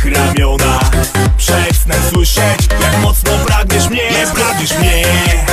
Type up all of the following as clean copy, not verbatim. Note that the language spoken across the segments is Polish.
twych ramionach. Przed snem słyszeć, jak mocno pragniesz mnie, pragniesz mnie.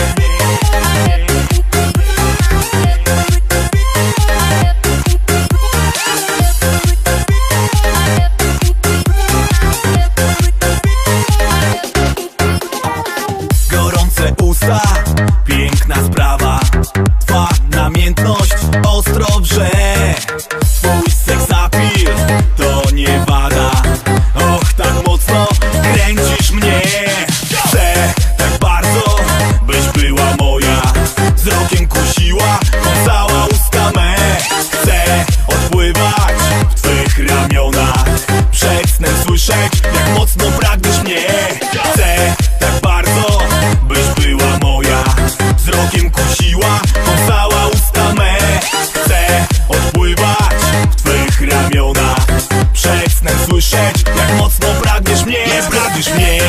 Gorące usta, piękna sprawa. Twa namiętność ostro wrze. Twój seksapil to nie wada. Och, tak mocno kręcisz mnie. Chcę tak bardzo, byś była moja. Wzrokiem kusiła, kąsała usta me. Chcę odpływać w twych ramionach. Przed snem słyszeć, jak mocno pragniesz mnie. Chcę tak bardzo, byś była moja. Wzrokiem kusiła, kąsała usta me. Chcę odpływać w twych ramionach. Przed snem słyszeć, jak mocno pragniesz mnie, pragniesz mnie.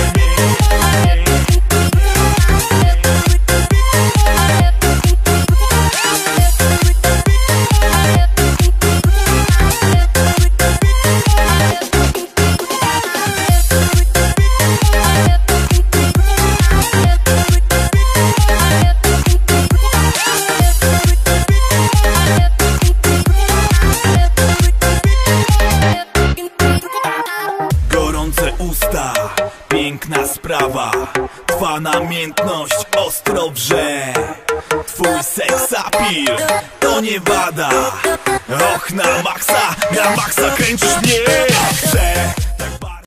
Gorące usta, piękna sprawa. Twa namiętność ostro wrze. Twój seksapil to nie wada. Och, na maksa kręcisz mnie. Chcę